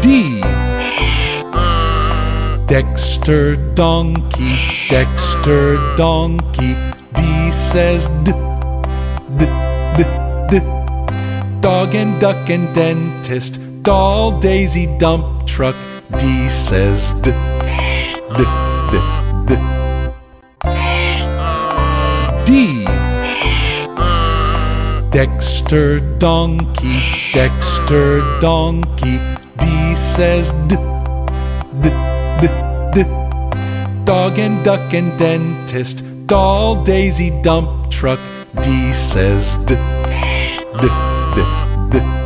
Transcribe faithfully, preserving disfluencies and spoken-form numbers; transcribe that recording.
D. Dexter donkey, Dexter donkey. D says D, D, D, D. Dog and duck and dentist, doll, daisy, dump truck. D says D, D, D, D. D. Dexter donkey, Dexter donkey. D says D, D, D, D. Dog and duck and dentist, doll, daisy, dump truck. D says D, D, D, D.